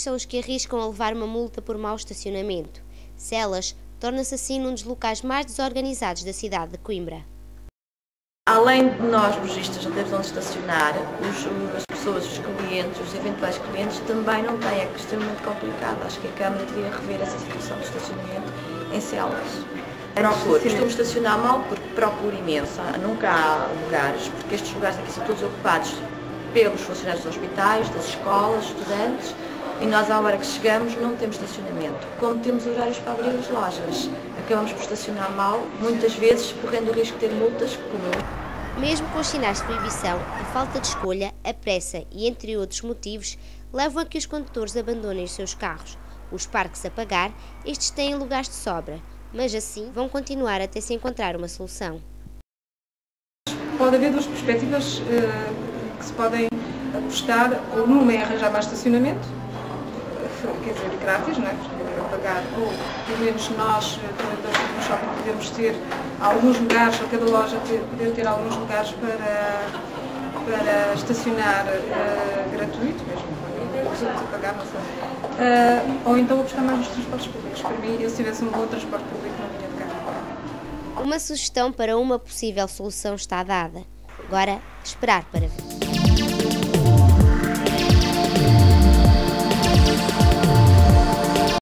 são os que arriscam a levar uma multa por mau estacionamento. Celas torna-se assim num dos locais mais desorganizados da cidade de Coimbra. Além de nós, lojistas, não termos onde estacionar, as pessoas, os clientes, os eventuais clientes também não têm, é extremamente complicado. Acho que a Câmara devia rever essa situação de estacionamento em celas. Costumo estacionar mal porque procuro imenso, nunca há lugares, porque estes lugares aqui são todos ocupados pelos funcionários dos hospitais, das escolas, estudantes, e nós à hora que chegamos não temos estacionamento. Como temos horários para abrir as lojas, acabamos por estacionar mal, muitas vezes correndo o risco de ter multas comum. Mesmo com os sinais de proibição, a falta de escolha, a pressa e entre outros motivos levam a que os condutores abandonem os seus carros. Os parques a pagar, estes têm lugares de sobra, mas assim vão continuar até se encontrar uma solução. Pode haver duas perspectivas que se podem apostar, ou numa é arranjar mais estacionamento, quer dizer, grátis, não é? Porque pagar, ou pelo menos nós, no shopping, podemos ter alguns lugares, ou cada loja poder ter alguns lugares para estacionar gratuito, mesmo se pagar, não sei. Ou então apostar mais nos transportes públicos. Para mim, eu se tivesse um bom transporte público, não vinha de carro. Uma sugestão para uma possível solução está dada. Agora, esperar para ver.